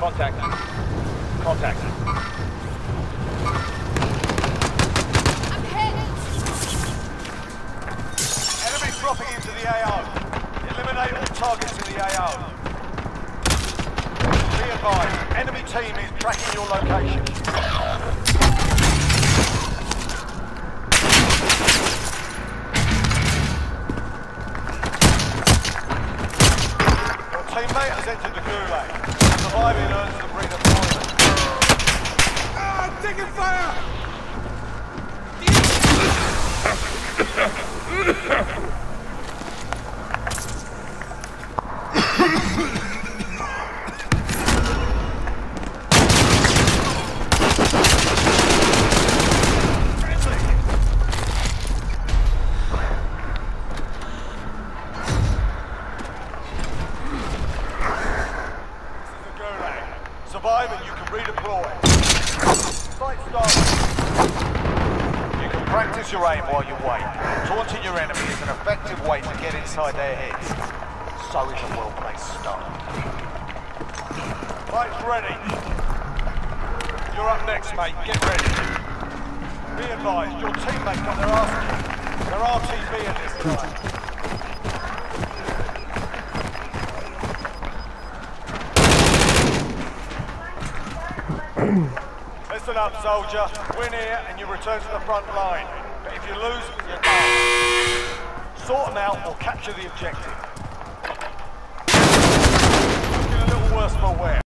Contact. Contact. I'm hit! Enemy dropping into the AO. Eliminate all targets in the AO. Be advised, enemy team is tracking your location. Your teammate has entered the gulag. Surviving earns them redeployment. Ah, I'm taking fire! Survive and you can redeploy. Fight started. You can practice your aim while you wait. Taunting your enemy is an effective way to get inside their heads. So is a well-placed start. Fight's ready. You're up next, mate. Get ready. Be advised, your teammate got their ass kicked. They're RTB at this time. Listen up, soldier. Win here and you return to the front line. But if you lose, you're done. Sort them out or capture the objective.